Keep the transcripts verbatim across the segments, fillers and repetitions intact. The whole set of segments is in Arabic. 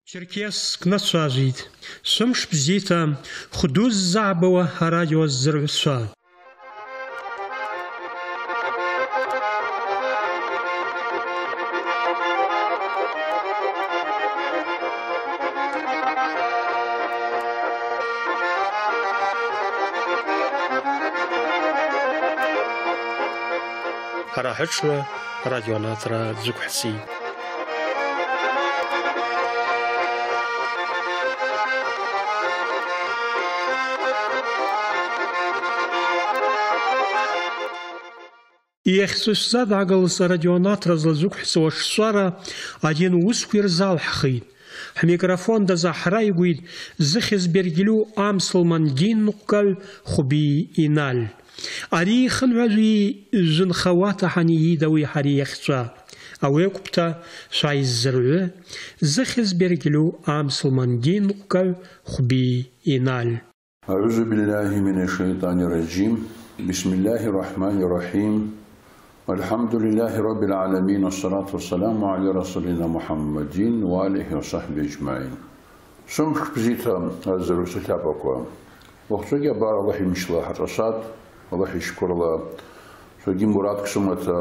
Черкесск насажит. Сумш бзита. Худуз забава радио зрвса. Харахачва радио натра дзукхси. Иехсус зад عقلس радионат разлазук حسوش صارا один وسكير زال حخيد الميكروفون دا زحرا يقول زخز برجلو أمسل من دين نقل خبي إنال أري خنعزي زن خواتا حني دوي حري يخصا أو يكبتا شاي الزرع زخز برجلو أمسل من دين نقل خبي إنال. أعوذ بالله من الشيطان الرجيم. بسم الله الرحمن الرحيم. الحمد لله رب العالمين والصلاة والسلام على رسولنا محمد وآله وصحبه أجمعين. سمح بزيتا الزروس تابقوا. وقتك بار الله يمشلا حرصات الله يشكر الله. سوجي مراد كسمتا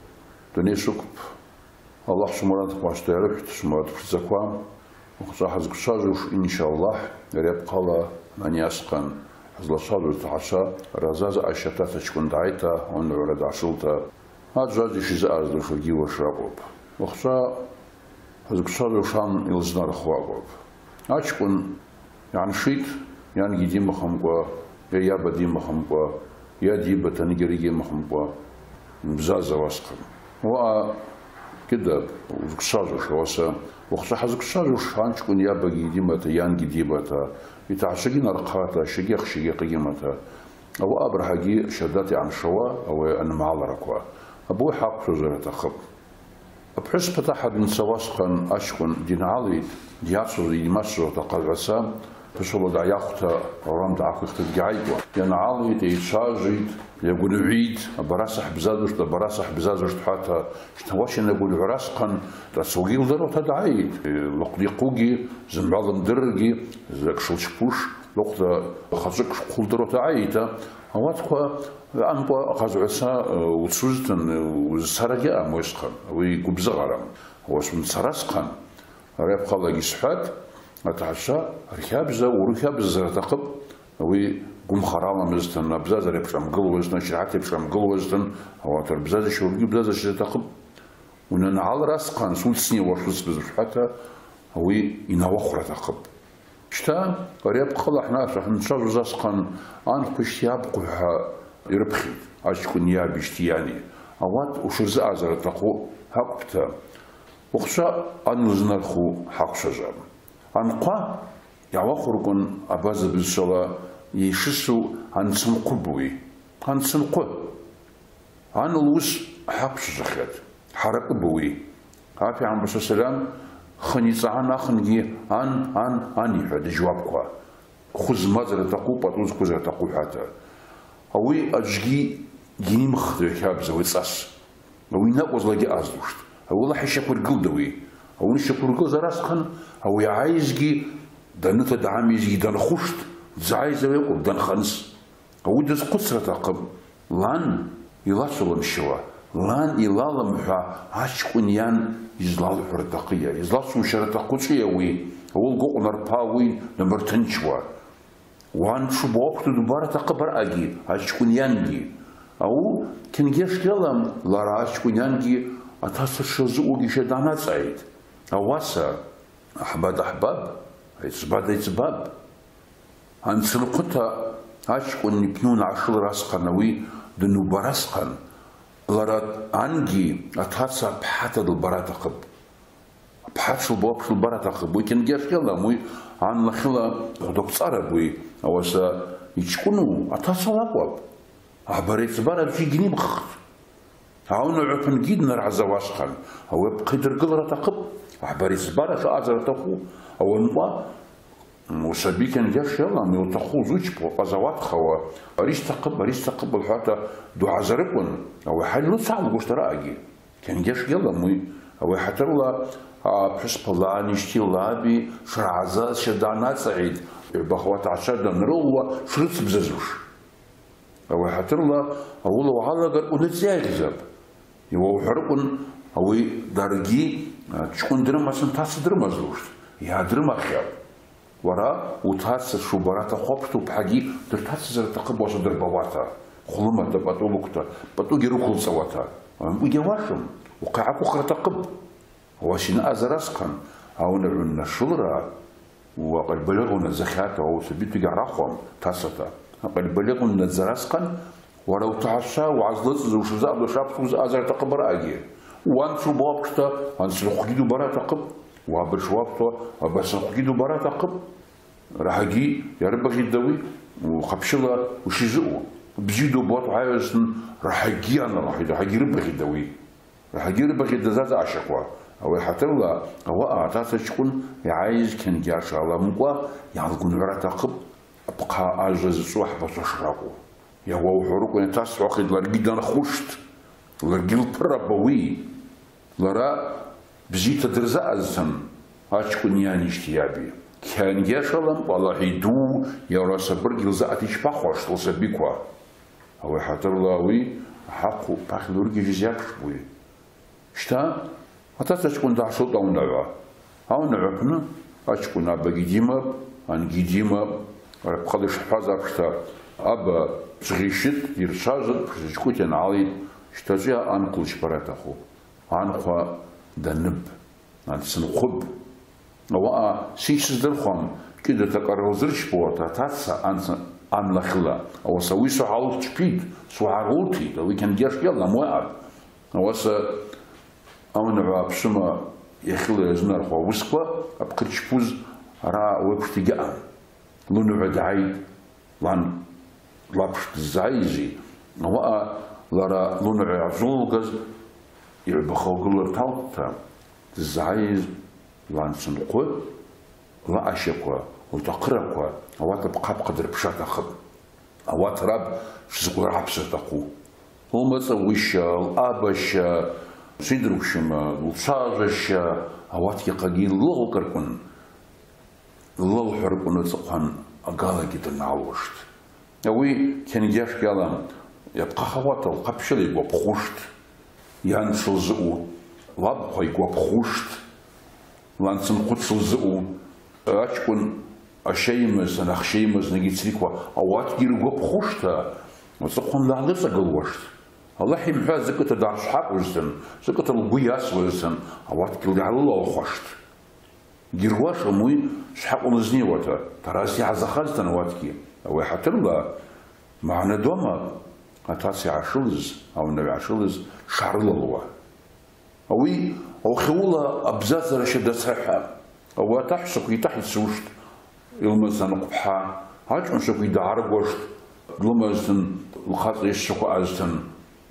دنيسوك الله سمرات قاستيرك سمرات فزكوا. وقتها حزق صادوش إن شاء الله يبقى الله من يسقن. حزلا صادوش تعشى رزاز أشتات تكون دعيتا ونورد عشلتا. هاد زادي شيء زاد شو جيوا شرابوب، وخصا هذا كسر شان يلزنا رخوابوب. أشكون يعني شيء يعني جدي مخمقوا يا بدي مخمقوا يا دي بتنجري مخمقوا بزاز واسقم. هو كده كسر شو واسا وخصا هذا كسر شان شكون يا بجي دي مت يان جدي بتا يتعشقين رقاتا شجيخ شجيخ قيمتها. أو أبرهجي شدتي عن شوا أو أنا معال ركوا. أبوي حق شجرة تخب. بحس بتاحد من سواسقا أشكن دين علي دياتشو يمشوا تقلعسا بشلو دا ياختا ورام دا عقوق تدقعيقوا. يعني علي تيتشاجيد يقول عيد براسح بزادوش دا براسح بزادوش حتى شتواشي نقول عراسقا تسوقي ودرو تدعيد لقدي قوقي زنبعض درقي زاك شلشبوش لقدا خزق قلدرو تعيدا هواتقوا أنبوا قازعسا وتسوزتن وسرجة موسخن ويقبض غرام هو اسم سرسخن ريب خلا يسحات أتعشى ركابزة وركابزة تقب ويقوم خرالا مزتن بزاز ريب شام قلوزتن شرعتي بشام قلوزتن هو تر بزاز شورجي بزاز شي تقب وننعال راسقن سولسني ورشوس بزحتها هو ينوخر تقب شتا ريب خلا احنا راح نشرب زاسقن أن قشياب قها يربخي أشكون يا بيشتياني أوات وشرز أزر تقو هقبتا وخشى أن نزنرخو حق شجر أنقا يعوخركن أباز بالصلاة يشسو عن سمقبوي عن سمقو عن الوس حق شجرات حرق بوي هافي عن بس السلام خنيصة عن أخنجي عن عن عن يحد جوابقا خذ مزر تقو بطوز كزر تقو حتى أوي أجي جيني مخدر كابز ويتصاص أوي ناقوز لاجي أزدوشت أوي الله يشكر قلدوي أوي يشكر قلد راسخن أوي عايزجي دنت دعاميزي دن خوشت زعايز ويقول دن خنس أوي دز قصرة تقب لان يلاصل الشوا لان يلالم حا عشقون يان يزلال حرتقية يزلال سوشرة قصية وي أول قو نرباوي نمر تنشوا وان شو بوقت دوباره تقبر أجي عشقون يانجي أو كنجيش كلام لارا عشقون يانجي أتحسر شزوجي شدانا سعيد أواسا أحباب أحباب إتسباب إتسباب عن سلقتا عشقون يبنون عشر راسقنوي دنو براسقن لارا عنجي أتحسر بحتى البرا تقب بحث البوق في البرا تقب وكنجيش كلام وي عن لخلا دكتور عربي أو سا يشكونه أتصل أقوى عبارة برا في جنيه بخ هون عفن جد نرع زواسخن هو بقدر قدرة تقب عبارة برا فأزر تقو أو نوا وسبي كان جاش يلا ميو تقو زوج بقزوات خوا أريش تقب أريش تقب حتى دو عزركون أو حل صعب واشتراء كان جاش يلا مي أو حتى الله بحسب الله نشتي لابي شرعزا شدانا سعيد بخوات عشان نروى شرط بززوش أو حتى الله أول وعلى قال ونتزايد زب يو حرقن أو درجي تكون درما سنتاس درما زوج يا درما خير ورا وتاس شو برات خوبت وبحاجي درتاس زر تقب وصدر بواتا خلما تبطو بكتا بطو جرو كل سواتا وجواشم وقعك وخر تقب واشنا أزرسكن أو نعون الشلرة وقد بلغنا الزكاة أو سبيت جعرقهم تاستا قد بلغنا الزرسكن ولو تعشى وعزلت زوج زاب لشاب وز أزر تقبر أجي وان شو بابكتا وان شو خديدو برا تقب وابشوابتو وبس خديدو برا تقب راح أجي يا رب أجي دوي وخبشلا وشيزو بزيدو بوت عايزن راح أجي أنا راح راح أجي رب أجي دوي راح أجي رب أجي دزاز عشقوا أو حتى الله هو أعطاته شكون عايز كان جاش على مقوا يعلقون برا تقب أبقى أجلس صوح بتشرقوا يا هو حروق ونتاس عقد لرجيدنا خوشت لرجيل بربوي لرا بزيت درزا أزن هاشكون يعني اشتيابي كان يشلم والله يدو يا راس برجل زاتيش بخوش لسبيكوا هو حتى الله وي حقه بخلورجي جزاك بوي شتا حتى تكون دعشوط أو نوع أو نوعنا أشكون أبجديما عن جديما بقدر حفاظ أبشتا أبا صغيشت يرشاجت بشكوت ينعالي اشتاجيها أنقل شبرات أخو أنقل دنب عن سنقب أو سيش درخم كده تكرهزرش بوتا تاتسا عن عن لخلا أو سويسو حاول تشبيد سو عروتي لو كان جاش يلا مواب أو س أو نوع بسما يخلى زنار خو وسقوا أبقيتش بوز را وبفتجاء لونو عدعي لان لابش الزعيزي هو لرا لونو عزوجز يبخو قلر تالتا الزعيز لان سنقوا لا أشقوا وتقرقوا هو تبقى بقدر بشات أخذ هو تراب شزقوا عبسة تقو هو مسويش الأبش سيدروشما وصاجش هوات يقاقين لغو كركن لغو حركن وتسقهن أقالا جدا نعوشت أوي كان جاش كلام يبقى خوات القبشل يقوى بخوشت يانشل زقو لابقى يقوى بخوشت لانسن قدسل زقو أشكن أشيمز نخشيمز نجي تسريكوا أوات يقوى بخوشتا وتسقهن لعلسة قلوشت الله يمحى زكاة دعش حق وزن زكاة القياس وزن أوقات كل على الله وخشت جرواش أموي شحق ونزني وتا تراسي عزخالتن واتكي أو حتى الله معنا دوما أتاسي عشلز أو النبي عشلز شعر الله أوي أو خولا أبزاز رشد صحة أو تحسق يتحت سوشت يلمزن قبحة هاج مشك يدعر وشت لمزن الخاطر يشق أزتن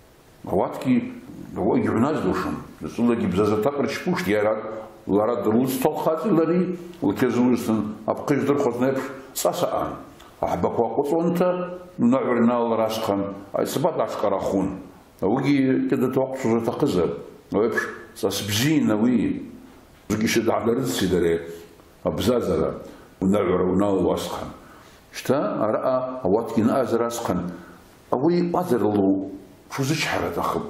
واتكي هو يعناز دوشم رسول الله بزاز تقرش بوشت يارد لارد دروس طلخاتي لري وكزوزن أبقيش درخوز نبش ساسان أحبك وقت وانت نعرنا الراسخن أي سبات عسكر أخون ويجي كده توقف شو تقزب ويبش ساس بزين وي ويجي شد على رزسي دري أبزازلا ونعر ونال واسخن شتا رأى واتكي ناز راسخن أوي أذر له شو زيش حرة أخذ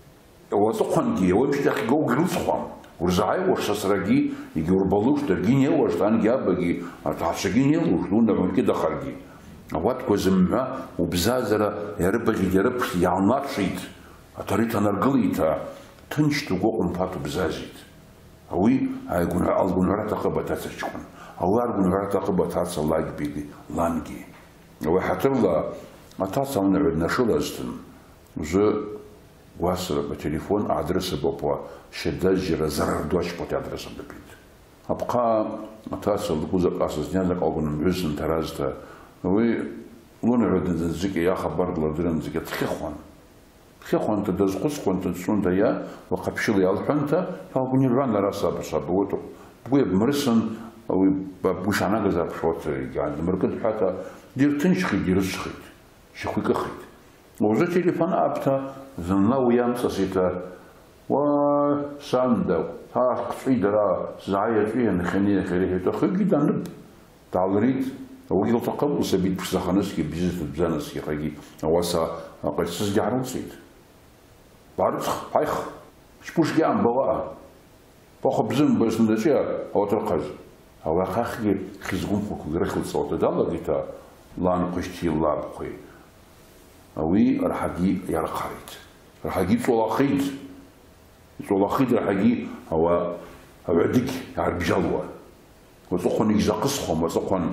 واتقن جي ويمش تاخي جو جلوس خوام ورزعي وش سسرقي يجي وربلوش ترجيني وش تاني جابجي أتعشقيني وش لون ده كده خارجي واتكو زمها وبزازرة يا ربجي يا رب يعنات شيت أتريت أنا رجليتها تنش تقوم فاتو بزازيت هوي هيكون ألقون رتقبة تاتشكون هو ألقون رتقبة تاتش الله يبيدي لانجي هو حتى الله أتاتش من عندنا شو لازم جو واصل بالتليفون أدرس بابا شداجر زرر دوش بوتي أدرس ببيت أبقى أتصل بوزك أساس نيازك أقول نبيزن ترازتا وي لون عدد الزكي يا خبر لدرن زكي تخيخوان تخيخوان تدز قصقوان تدسون دايا وقبشل يالحنتا فأقول نيران لراسا بصابوتو بوي بمرسن أو بوش عنا غزا بشوت يعني مركز حتى دير تنشخي دير الشخيت شخوي كخيت وزا تليفون أبتا زنلا ويام ساسيتا و ساندو ها قصيدة زعيا فيها نخني خيري تخيل جدا نب تعلريت هو يلتقب سبيت بسخنسكي بيزت بزانسكي خيجي واسا قصص جعرون سيد بعرف هايخ شبوش جام بواء باخو بزن بس ندشيا او ترقز هو خاخي خزقوم خوك رخل صوت دالا ديتا لان قشتي الله بخوي اوي راح اجي يا رقايت راح اجيب صلاخيت صلاخيت راح اجي هو اوعدك يعرف جلوه وسخن يزقصهم وسخن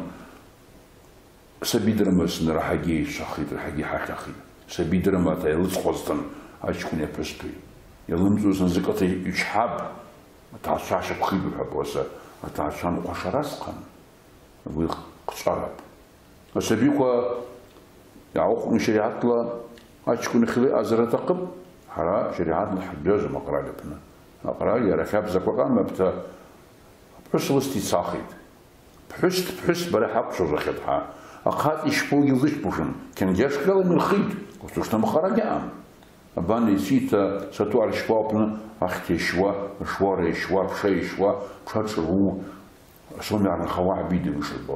سبيد رمس راح اجي شخيت راح اجي حقيقي سبيد رما تايلص خوستن اشكون يبستي يلمزو سنزقتي يشحاب تعشاش بخيب بحبوسه تعشان قشراسقن وقشرب سبيكوا يعوق من شريعة لا أشكون خلي أزرة تقب حرا شريعة الحجاج مقرأ لبنا مقرأ يا ركاب زكوا ما بتا بحس لستي ساخيد بحس بحس برا حق شو رخدها أخذ يشبو يلش بوشن كان جاش كلا من خيد وتوشنا مخرج عام أبان يسيت ستو على شوابنا أختي شوا شواري شوا بشي شوا بشات هو سمع عن خواع بيدي وشربه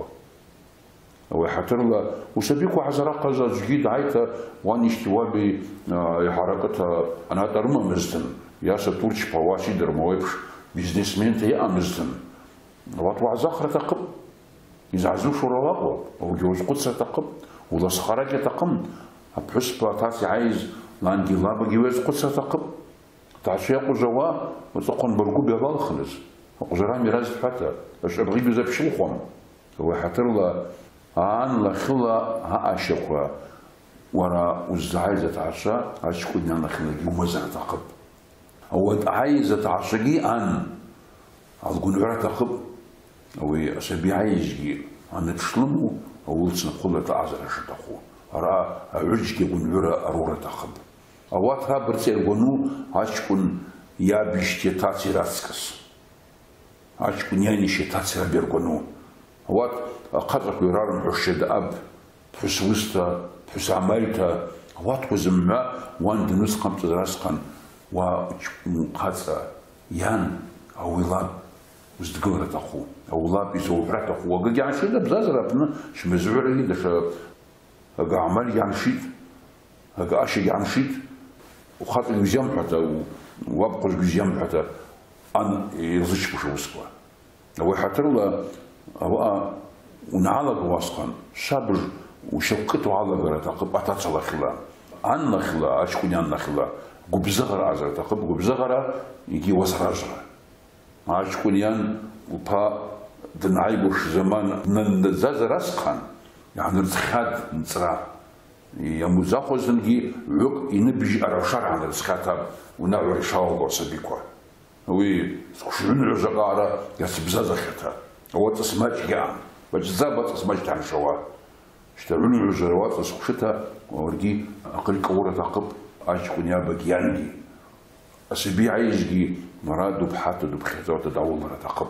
هو حتر له وسبيكوا عزرا قزا جديد عيتا وان اشتوابي حركتها انا درما مزدن يا ستورش بواشي درمويبش بيزنس مان تيا مزدن واتوا زخرة تقب يزعزو شرواقو او جوز قدسة تقب ولا سخرجة تقم بحسبة تاسي عايز لان جلابة جواز قدسة تقب تعشيقو زوا وتقن برقوب يبال خلص وقزرامي رازد حتى اش ابغي بزاب شلخهم هو حتر له عن لخلا هاشقوا ورا وزعايزة عشاء عشقوا إن لخلا يومزع تقب هو عايزة عشقي عن القن عرا تقب هو أسبي عايزي عن تشلمو أو لسنا قلة تعزل شتقو ورا عجي قن عرا أرورة تقب أواتها برتي القنو عشقون يابيشتي تاتي راسكس عشقون يانيشي تاتي رابيرقنو هوات قدرك يرار محشد أب تحس وسطا تحس عمالتا هوات وزمع وان دنس قمت دراسقا وقاتsa يان أو لاب وزدقورة أخو أو لاب يسوي برات أخو وقل يعني شيء ده بزازر أبنا شمزعور لي ده شا هقا عمال يعني شيء هقا أشي يعني شيء وخاطر يجمع حتى وابقى يجمع حتى أن يرزش بشو وسقوا هو حتر له هو ونعلق واسقا صبر وشوكته على غير تقب أتصل خلا عن خلا أشكون عن خلا جبزغرة عزرة تقب جبزغرة يجي وسراجرة ما أشكون ين وبا دنعيبوش زمان ننزاز راسقا يعني نتخاد نترا يا مزاخو زنجي عق ينبجي أرشار عن السخاتاب ونعور شاول وسبيكوا وي شنو الزقارة يسبزاز ختا هو تسمج جام وجزابة تسمج تاع شوا اشتروني الجروات سخشتها وورجي أقل كورة تقب أشكون يا بقيانجي أسبي عايزجي مرادو بحاتو بخيزو تداول مرة تقب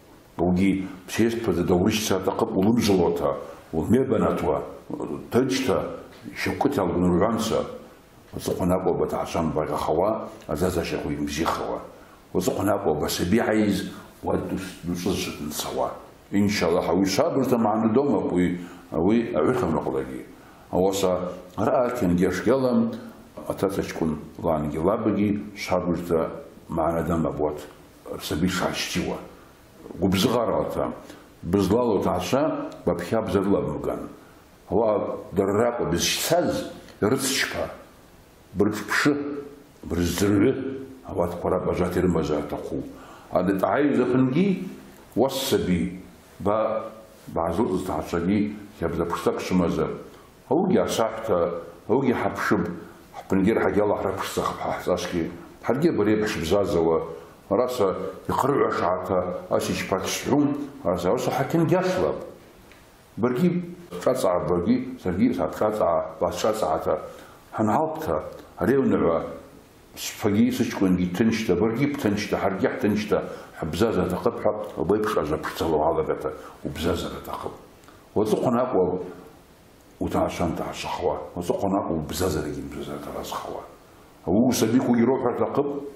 وجي بسيست بتدورش تقب ولمزلوتها وميبناتوا تجتا شوكتي على بنورانسا وزقنا أبو بتعشان بقى خوا أزازا شخوي مزي خوا وزقنا أبو بس بيعيز ودوس نسوا إن شاء الله حوي صابر تمعنا دوما بوي أوي أعرفهم نقولي هو صا رأى كان جيش قلم أتاتشكون لان جلابجي صابر معنا دم أبوات سبي شاشتيوا وبزغارة بزلالو تعشا ببحياب زرلا بمكان هو دراب بزشتاز رتشكا برتبش برزربه هو تقرأ بجاتير مزار تقو هذا تعايز فنجي والسبي با بعزوز تعشقي يبدأ بشتكش مزار هو جا صاحبته هو جا حبشب حبنجير حاجة الله حرب شتخ بحساسكي حاجة بريبش بزازة راسا يقرأ عشعته أشيش باتشرون راسا راسا حكين جاشلب برجي شاطع برجي سرجي شاطع بس شاطعته هنعبته هريو نبع فجي سكون جي تنشته برجي بتنشته حرجع تنشته حبزازة تقبحه وبيبش أجا بشتغلوا على بيته وبزازة تقب وزقنا أقوى وتعشان تعش خوا وزقنا أقوى وبزازة لجين بزازة راس خوا هو سبيكو يروح تقب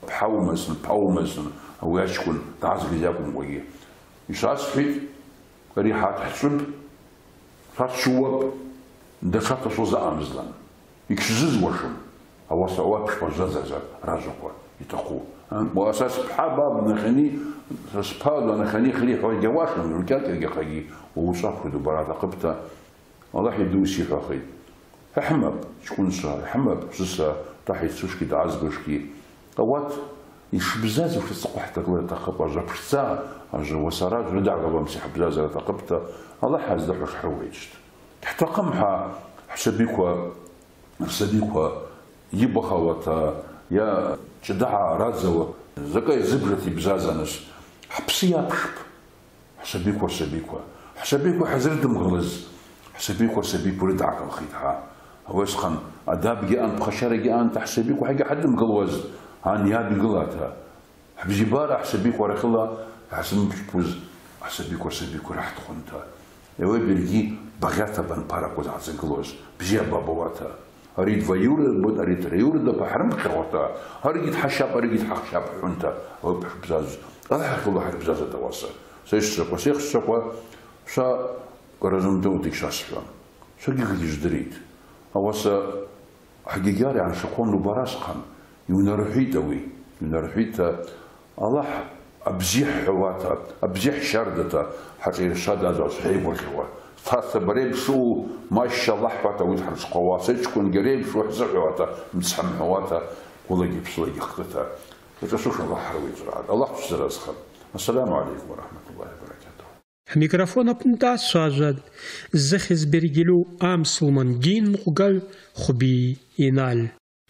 بحومسن بحومسن أو يشكون تعزق جاكم وياه يساس فيت ريحات حسب صار شوب دخلت صوزا أمزلان يكشزز وشم أو سواب شبزازا رازقوا يتقو وأساس بحابة نخني سبحان نخني خلي حوالي جواش من الكات يجي ووصف دبارة قبته الله يدوسي فخي حمب شكون صار حمب سسا تحت سوشكي تعزقشكي قوات يشبزاز في الصقح تقول تقبل جبرتا أجر وسراج ندع قبل مسح بزاز تقبته الله حاز دحوش حويجت حتى قمحة حسبيكوا حسبيكوا يبخا وتا يا جدع رازوا زكاي زبرتي بزازنس حبسيا بشب حسبيكوا حسبيكوا حسبيكوا حزرت مغلز حسبيكوا حسبيكوا ردعك الخيطها هو يسخن أداب جاءن بخشرة جاءن تحسبيكوا حاجة حد مغلوز عن يابي قلاتها حبجبار حسبيكوا رخلا حسن بشبوز حسبيكوا حسبيكوا راح تخونتها يوي بيرجي بغيتها بن باراكوز عزن قلوز بجي بابواتها أريد فيورد بود أريد ريورد بحرم كروتا أريد حشاب أريد حشاب حنتا هو بحبزاز الله حق الله حبزاز التواصل سيش سقوا سيخ سقوا شا قرزم دوتك شاسفلام شا جيجي جدريد أوسا حقيقاري عن شقون لبراسقهم يونرحيتوي يونرحيتا الله أبزيح حواتا أبزيح شردتا حتى يرشاد هذا صحيح والحوار ثلاثة بريب شو ما شاء الله حواتا ويتحرس قواسي تكون قريب شو حزر حواتا متسحم حواتا ولا يجيب صلي يخطتا فتشوف الله حروي زرعات الله تسر أسخر السلام عليكم ورحمة الله وبركاته ميكروفون أبنتا سواجد زخز برجلو آم سلمان دين مقال خبي ينال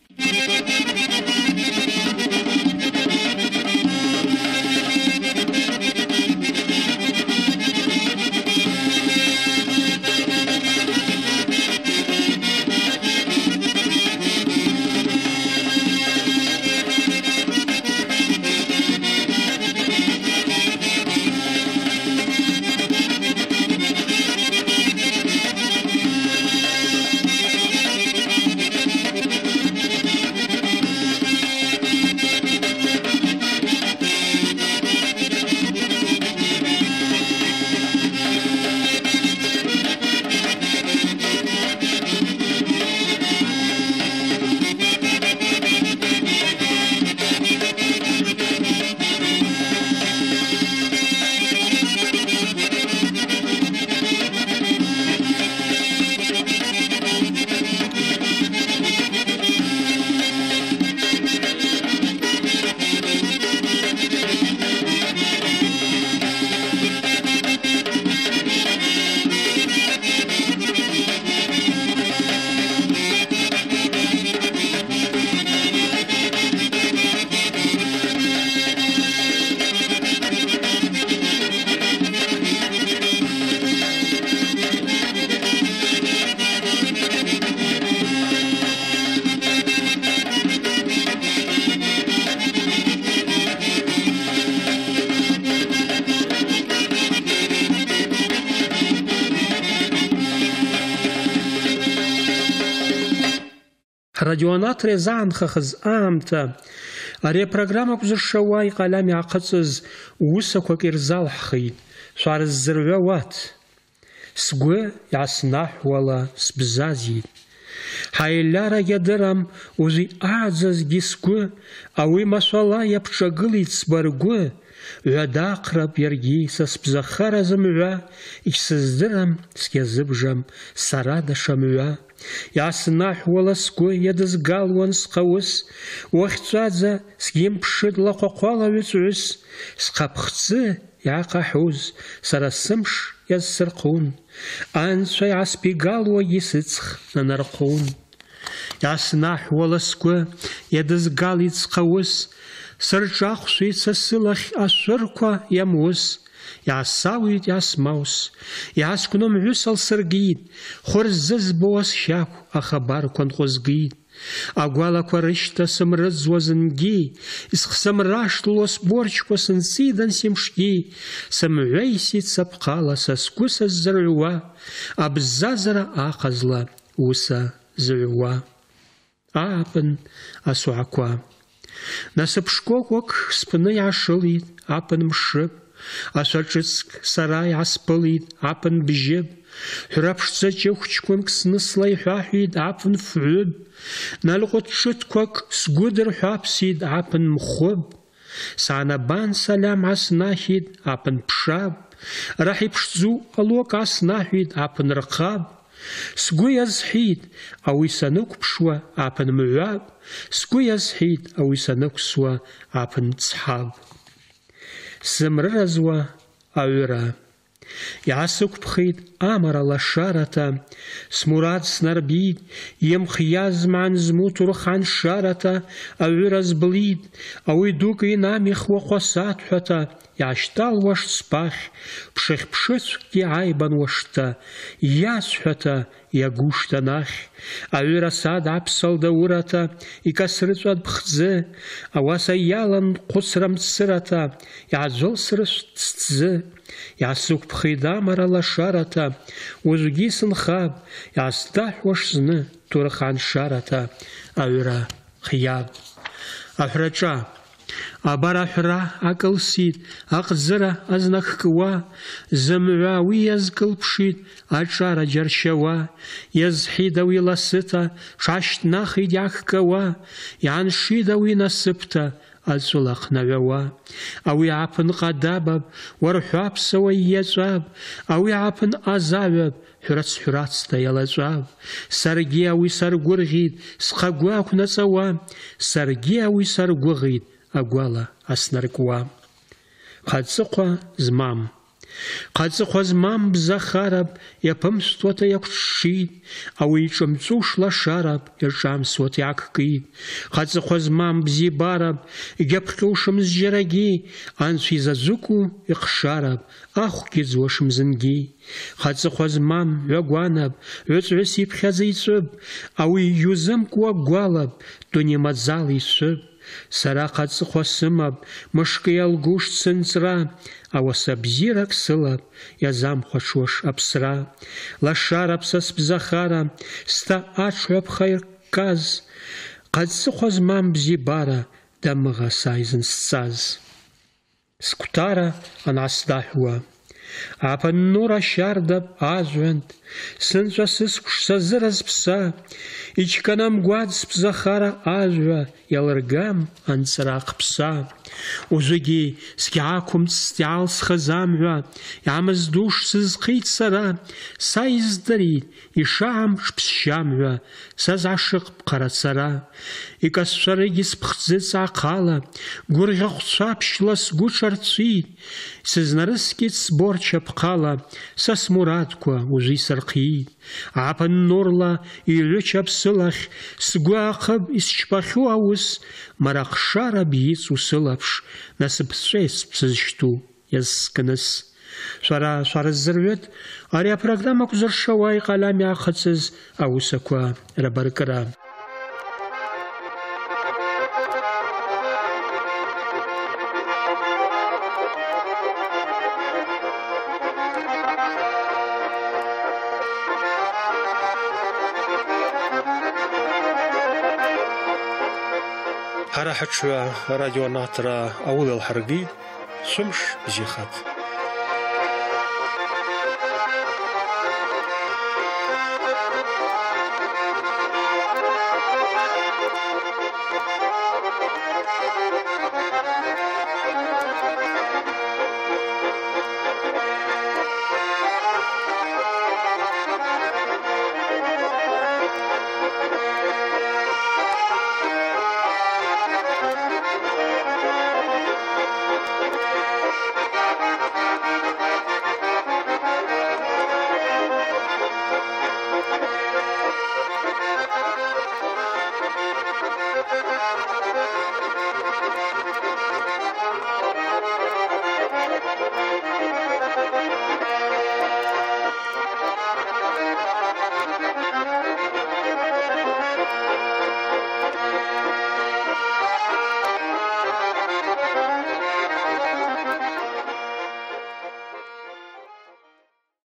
راديونات رزان خخز آمتا أري برنامج بزر شواي قلامي عقصز وسكو كيرزال حخين شعر الزروات سقوى يعسناح ولا سبزازي هاي لارا يدرم وزي أعزز جسقوى أوي ما شاء الله يبشغلي تسبرقوى ودا أقرب يرجي سسبزخار زموا إكسزدرم سكيزبجم سراد شموا يعسناح ولا سقوى يدزقال ونسقوس وختصادزا سكيم بشد لقوقوالا ويتعس سقابختصي يعقا حوز سرسمش يزسرقون أنسوا يعسبيقال ويسيتسخ ننرقون يعسناح ولا سقوى يدزقال يتسقوس سرجاق سويت سسلخ أسرقوا يموس يعساويت يعسماوس يعسكنم عسل سرقيد خرزز بوس شاكو أخبار كون قزقيد أقوالا كورشتا سمرز وزنجي إسخ سمراش لوس بورش وسنسيدن سمشكي سمعيسي تسبقالا سسكوس الزرعوا أبزازر آقزلا وسا زرعوا آبن أسوعكوا Насып шкокок спны яшылид, апын мшып, ашачыцк сарай аспылид, апын бжып, Храпшца чехчкун кснслай хахид, апын фрыб, Налгот шыткок сгудр хапсид, апын мхуб, Санабан салям аснахид, апын пшаб, Рахипшзу алок аснахид, апын рхаб, Сгу язхид, ауи санук пшва, апын муаб, Сгу язхид, ауи санук сва, апын цхаб. Сымрыразва аура. Ясук пхид амара лашарата, Смурад снарбид, Емх язман змутур хан шарата, Ауираз блид, Ауи дук инамих вахвасат хата, Яштал ваш спах, Пших пшыцк айбан вашта, Ясхата, Ягушта нах, Ауира сад апсал даурата, Икасрыцвад пхдзе, Ауаса ялан кусрам цырата, Язол срыст цдзе, Ясук пхида мара лашарата, Узуги сынхаб, Ястах ваш зны, Турхан шарата, Ауира хияб. Ахрача, Абара хра акылсид, Ақзыра азнахква, Зымвауи язкылпшид, Ачара джаршава, Язхидауи ласыта, Шаштнахид яхкава, Яншидауи насыпта, Ацулах навява, Ауи апын қадабаб, Вархапсава язаб, Ауи апын азаваб, Хюрац-хюрацта ялазаб, Сарги ауи саргургид, Схагуак нацава, Сарги ауи саргугид, Агуала аснаркуа. Хацыква змам. Хацыква змам бзахараб, Япымствота якшид, Ауи чымцуш лашараб, Яжамсвот яккид. Хацыква змам бзибараб, Гепхушым зжараги, Ансуи зазуку якшараб, Ахуки зошым зынги. Хацыква змам вягуанаб, Вецвеси пхязайцуб, Ауи юзым куа гуалаб, Тунемадзал исуб. Сара хацыква сымаб, Мышкы ялгуш цынцра, Ауаса бзирак сылаб, Язамхвашуаш апсра. Лашараб сас бзахара, Ста ачуаб хайрказ, Хацыква змам бзибара, Дамыга сайзын сцаз. Скутара анасдахуа. Апын нура шардаб азуант, Сынцва сыскуш сазыраз пса, Ичканам гуадс бзахара азуа, Ялыргам анцрак пса. Узуги скиакум стял схазамва, Ямыздуш сызқит сара, Сайздарит, Ишам шпсшамва, Сазашык пқарацара. Икасшарыги спхзыц акала, Гургахцва пшла сгучарцит, Сызнарыскит сборча пқала, Сасмуратква ужи сарқит. Апын нурла илюча псылах, Сгуақыб исчпаху ауыз, Марақшара бейц усылапш, Насыпсвес псызшту язскыныс. Шара шарыззырвет, Ария программа кузыршавай қалами ақыцыз, Аусаква рабаркара. Харахачва радионатора Аул Алхарги, Сумш Зихат.